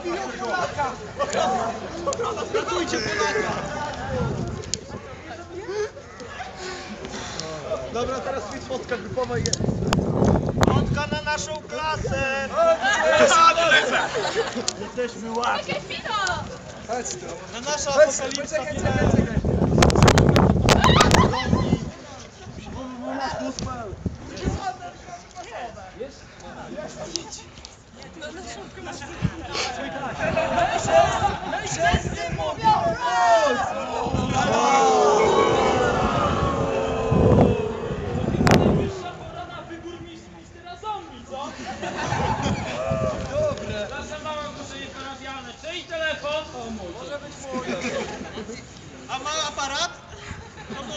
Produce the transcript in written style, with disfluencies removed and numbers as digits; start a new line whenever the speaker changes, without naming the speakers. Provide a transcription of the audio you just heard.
Biją Polaka! Ratujcie Polaka! Dobra, teraz jest fotka grupowa i...
Fotka na naszą klasę! Jesteśmy ładni!
Chodź tu.
Na nasza apokalipsa!
Czekaj.
Wszyscy mówią